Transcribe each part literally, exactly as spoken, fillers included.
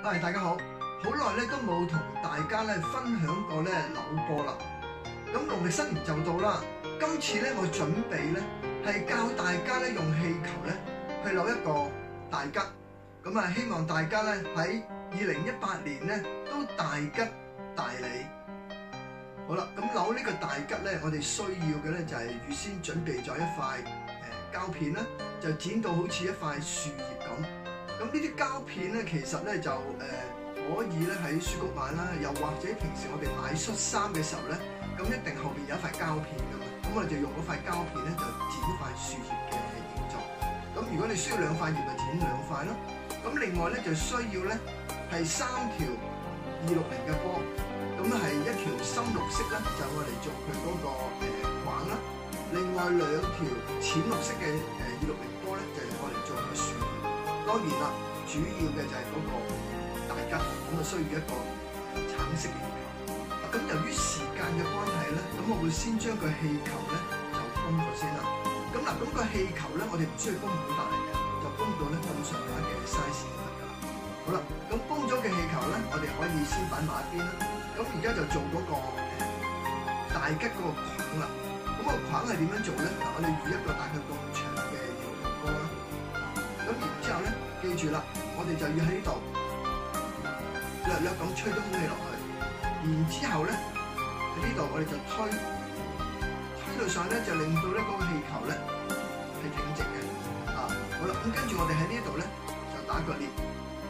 嗨，大家好！好耐咧都冇同大家咧分享過咧扭波啦。咁農曆新年就到啦，今次咧我準備咧係教大家咧用氣球咧去扭一個大吉。咁啊，希望大家咧喺二零一八年咧都大吉大利。好啦，咁扭呢個大吉咧，我哋需要嘅咧就係預先準備咗一塊誒膠片啦，就剪到好似一塊樹葉咁。咁呢啲膠片咧，其實咧就誒、呃、可以咧喺書局買啦，又或者平時我哋買恤衫嘅時候咧，咁一定後邊有一塊膠片噶嘛，咁我哋就用嗰塊膠片咧就剪一塊樹葉嘅形狀。咁如果你需要兩塊葉，就剪兩塊咯。咁另外咧就需要咧係三條二六零嘅波，咁係一條深綠色咧就我哋做佢嗰、那個誒框啦，另外兩條淺綠色嘅誒二六零波咧就係我哋做佢樹葉。當然啦，主要嘅就係嗰個大吉，咁啊需要一個橙色嘅氣球。咁由於時間嘅關係咧，咁我會先將個氣球咧就泵咗先啦。咁嗱，咁個氣球咧，我哋唔需要泵好大嘅，就泵到咧咁上下嘅 size 就得㗎啦。好啦，咁泵咗嘅氣球咧，我哋可以先擺埋一邊啦。咁而家就做嗰個大吉嗰個框啦。咁個框係點樣做咧？嗱，我哋預一個大概咁長嘅二六零波啦。咁然之後咧，記住啦，我哋就要喺呢度略略咁吹啲空氣落去，然之後咧喺呢度我哋就推，推到上咧就令到咧嗰個氣球咧係挺直嘅。啊，好啦，咁跟住我哋喺呢度咧就打個裂。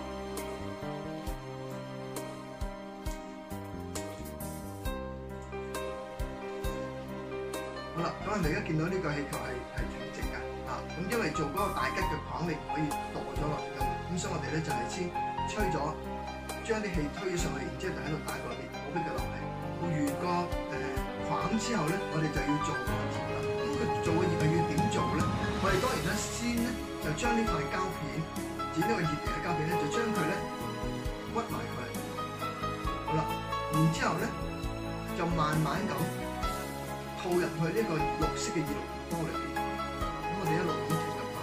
好啦，咁我哋而家見到呢個氣球係係挺直嘅。啊，咁因為做嗰個大吉嘅框，你唔可以墮咗落嚟㗎嘛，咁所以我哋咧就係先吹咗，將啲氣推咗上去，然之後就喺度打個裂，好俾佢落嚟。做完個誒框之後咧，我哋就要做個葉啦。咁佢做個葉係要點做咧？我哋當然咧先咧就將呢塊膠片剪咗個葉嚟嘅膠片咧，就將佢咧屈埋佢。好啦，然之後咧就慢慢咁套入去呢個綠色嘅二六零波裏邊。我哋一路咁跳入去，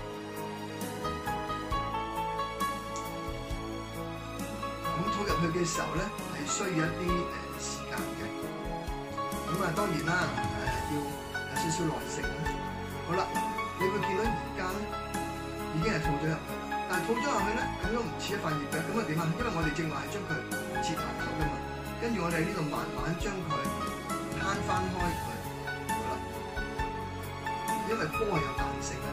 咁套入去嘅時候咧，係需要一啲誒時間嘅。咁啊，當然啦，誒要有少少耐性啦。好啦，你會見到而家咧已經係套咗入去啦，但係套咗入去咧，咁樣唔似一塊葉嘅，咁啊點啊？因為我哋正話係將佢切埋咗㗎嘛，跟住我哋呢度慢慢將佢攤翻開佢。因為波係有彈性嘅，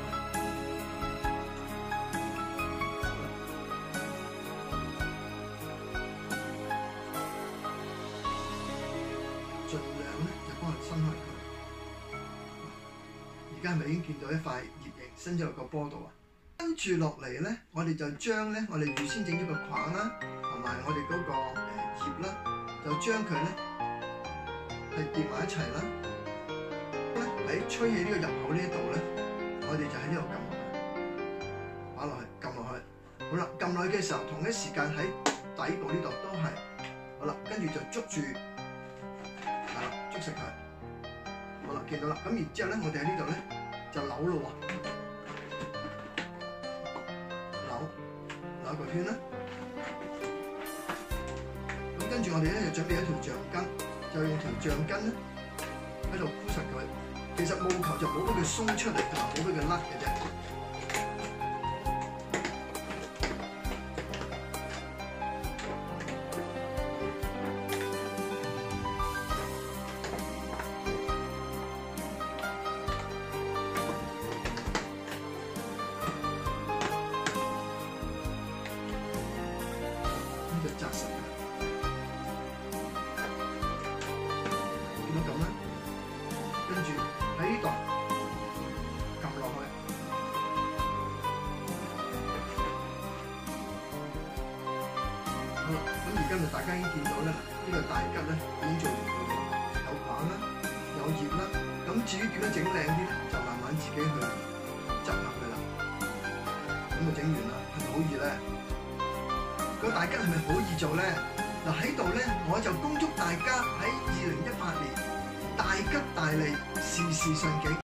盡量咧就幫佢伸開佢。而家係咪已經見到一塊葉形伸咗落個波度啊？跟住落嚟咧，我哋就將咧我哋預先整咗個框啦，同埋我哋嗰個誒葉啦，就將佢咧係疊埋一齊啦。喺吹氣呢個入口呢一度咧，我哋就喺呢度撳落去，擺落去，撳落去。好啦，撳落去嘅時候，同一時間喺底部呢度都係。好啦，跟住就捉住，係啦，捉實佢。好啦，見到啦。咁然之後咧，我哋喺呢度咧就扭咯喎，扭扭一個圈啦。咁跟住我哋咧就準備一條橡筋，就用條橡筋咧喺度箍實佢。其實務求就唔好俾佢鬆出嚟，同埋唔好俾佢甩嘅啫。咁就紮實㗎，見到咁啦，跟住。喺呢度撳落去，好啦，咁而家就大家已經見到咧，呢個大吉咧已經做完咗，有框啦，有葉啦。咁至於點樣整靚啲咧，就慢慢自己去執下佢啦。咁就整完啦，係咪好易咧？個大吉係咪好易做咧？嗱，喺度咧，我就恭祝大家喺二零一八年大吉大利，事事順境。